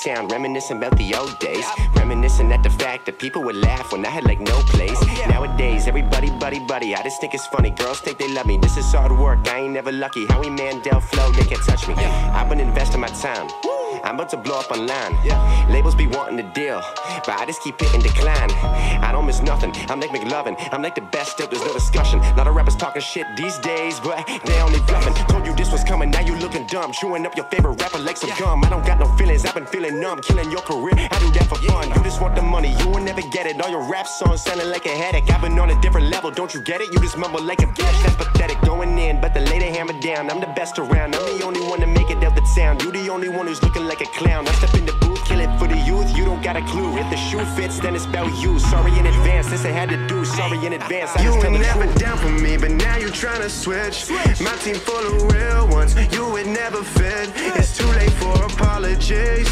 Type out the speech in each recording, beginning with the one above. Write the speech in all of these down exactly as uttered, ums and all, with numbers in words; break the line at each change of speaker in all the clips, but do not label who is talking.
town, reminiscing about the old days. Reminiscing at the fact that people would laugh when I had like no place. Nowadays, everybody buddy buddy. I just think it's funny. Girls think they love me. This is hard work. I ain't never lucky. Howie Mandel flow, they can't touch me. I've been investing my time. I'm about to blow up online. Yeah. Labels be wanting the deal, but I just keep hitting decline. I don't miss nothing. I'm like McLovin. I'm like the best still, there's no discussion. A lot of rappers talking shit these days, but they only bluffing. Told you this was coming, now you looking dumb. Chewing up your favorite rapper like some gum. I don't got no feelings, I've been feeling numb. Killing your career, I do that for fun. You just want the money, you will never get it. All your rap songs sounding like a headache. I've been on a different level, don't you get it? You just mumble like a bitch, that's pathetic. Going in, but the lady hammer down. I'm the best around, I'm the only one to make it out the town. You the only one who's looking like a clown. I step in the booth, kill it for the youth. You don't got a clue. If the shoe fits, then it's about you. Sorry in advance, this I had to do. Sorry in advance. I
you
just
were never
truth.
down for me, but now you trying to switch. switch. My team full of real ones. You would never fit. It's too late for apologies.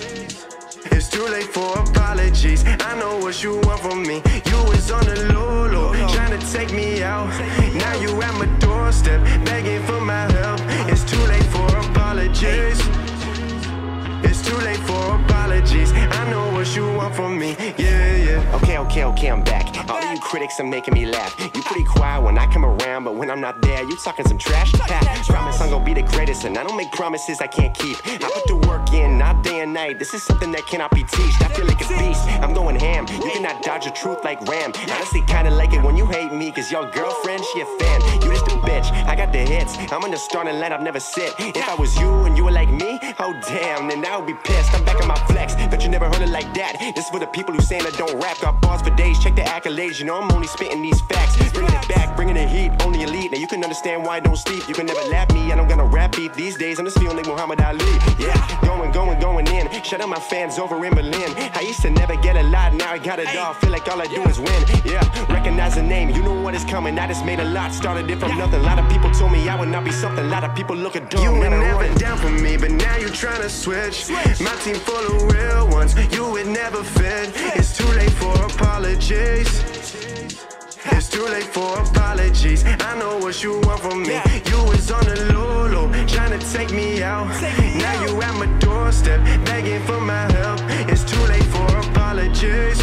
It's too late for apologies. I know what you want from me. You was on the low low, trying to take me out. Now you at my doorstep, begging for my help. It's too late for apologies. It's too late for apologies. I know what you want from me, yeah, yeah.
Okay, okay, okay, I'm back. All of you critics are making me laugh. You pretty quiet when I come around, but when I'm not there, you talking some trash. Ha, promise I'm gonna be the greatest, and I don't make promises I can't keep. I put the work in, not day and night. This is something that cannot be teached. I feel like a beast, I'm going ham. You cannot dodge the truth like Ram. Honestly, kinda like it when you hate me, cause your girlfriend, she a fan. You just a bitch, I got the hits. I'm in the starting line, I've never sit. If I was you and you were like me, oh damn, then I would be pissed. I'm back on my flex, but you never heard it like that. This is for the people who saying I don't rap. Got bars for days, check the accolades. You know I'm only spitting these facts. Bringing it back, bringing the heat, only elite. Now you can understand why I don't sleep. You can never laugh me, I don't got no rap beat. These days I'm just feeling like Muhammad Ali. Yeah, going, going, going in. Shut up my fans over in Berlin. I used to never get a lot, now I got it all. Feel like all I do is win. Yeah, recognize the name, you know what is coming. I just made a lot, started it from nothing. A lot of people told me I would not be something. A lot of people look at dumb.
You were never down for me, but now you trying to switch. My team full of real ones, you would never fit. It's too late for apologies. It's too late for apologies. I know what you want from me. You was on the low low, trying to take me out. Now you at my doorstep, begging for my help. It's too late for apologies.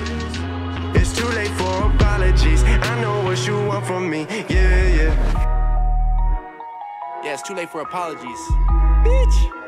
It's too late for apologies. I know what you want from me. Yeah, yeah.
Yeah, it's too late for apologies. Bitch.